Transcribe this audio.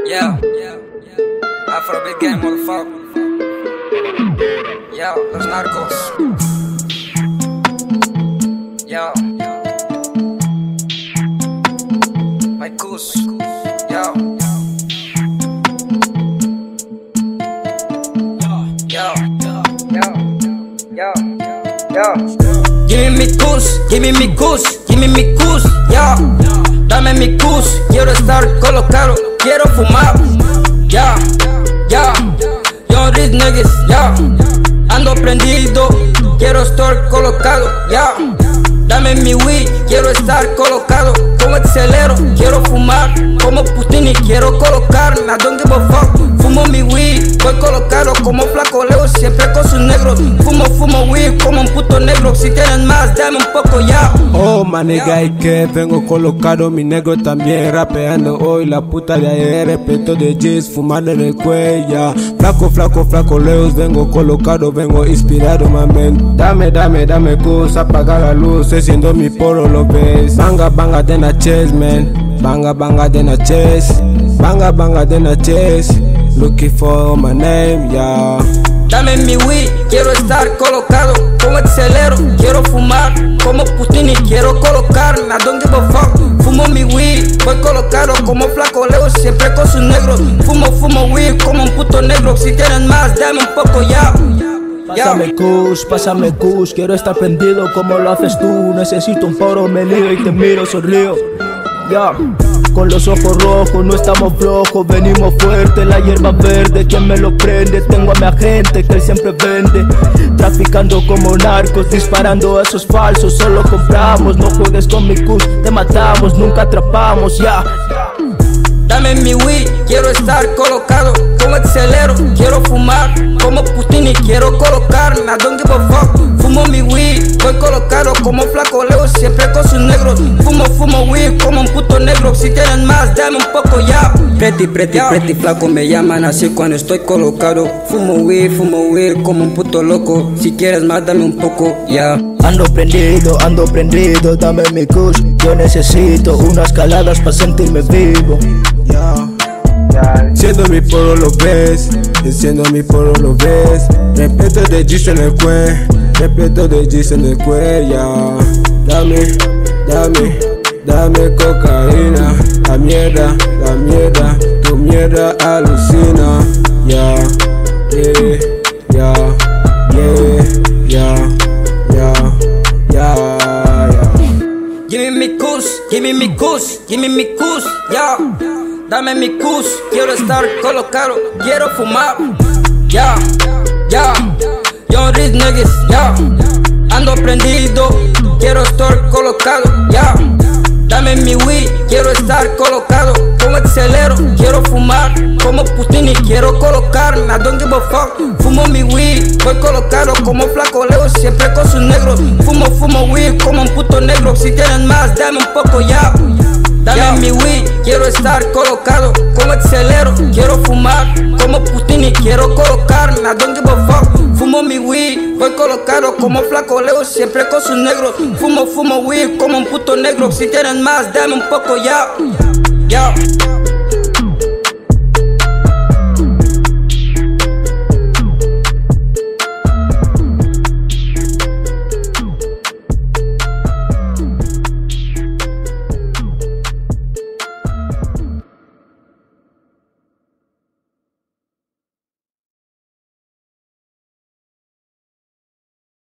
Yeah, Afro Big Game, motherfucker. Yo, los narcos. Yo, my goose. Yo, Give me mi goose, give me mi goose, give me mi goose. Yo, dame mi goose, quiero estar colocado, quiero fumar. Ya, yo rich niggas, ya, ando prendido, quiero estar colocado, ya. Dame mi weed, quiero estar colocado, como acelero, quiero fumar, como Putin y quiero colocarme, I don't give a fuck. Fumo mi weed, voy colocado como flaco Leo, siempre con sus negros. Fumo weed como un puto negro, si quieren más, dame un poco ya. Oh, maniga, y que vengo colocado, mi negro también rapeando hoy. La puta de ayer, respeto de G's, fumando en el cuello. Flaco Leos, vengo colocado, vengo inspirado, mamen. Dame cosa, apaga la luz, siendo mi poro, lo ves. Banga de na chest, man. Banga de na chest. Banga de na chest. Looking for my name, yeah. Dame mi weed, quiero estar colocado, como acelero, quiero fumar, como Putin y quiero colocarme, I don't give a fuck. Fumo mi weed, voy colocado como flaco Leo, siempre con sus negros. Fumo weed como un puto negro, si quieren más, dame un poco ya. Pásame kush, quiero estar prendido como lo haces tú. Necesito un poro, me lío y te miro, sonrío. Con los ojos rojos, no estamos flojos, venimos fuerte, la hierba verde, ¿quién me lo prende? Tengo a mi agente que él siempre vende, traficando como narcos, disparando a esos falsos, solo compramos, no juegues con mi kush, te matamos, nunca atrapamos, ya. Dame mi weed, quiero estar colocado, como acelero, quiero fumar, como Putin y quiero colocarme, I don't give a fuck. Fumo mi weed, voy colocado como flaco Leo, siempre con sus negros. Fumo weed como un puto negro, si quieren más, dame un poco ya. Pretty flaco me llaman así cuando estoy colocado. Fumo weed como un puto loco, si quieres más, dame un poco ya. Ando prendido, dame mi kush. Yo necesito unas caladas para sentirme vivo. Siendo mi poro lo ves, siendo mi poro lo ves. Respeto de G's en el cuello, Dame cocaína, la mierda, tu mierda alucina. Give me mi goose, ya. Dame mi goose, quiero estar colocado, quiero fumar, ya. Yo rich niggas, ya. Ando prendido, quiero estar colocado, ya. Dame mi weed, quiero estar colocado, como acelero, quiero fumar, como Putin y quiero colocarme, I don't give a fuck. Fumo mi weed, voy colocado como flaco Leo, siempre con sus negros. Fumo weed como un puto negro, si quieren más, dame un poco ya. Dame mi weed, quiero estar colocado, como acelero, quiero fumar, como Putin y quiero colocarme, I don't give a fuck. Fumo mi weed, voy colocado como flaco Leo, siempre con sus negros. Fumo weed como un puto negro, si quieren más, dame un poco ya.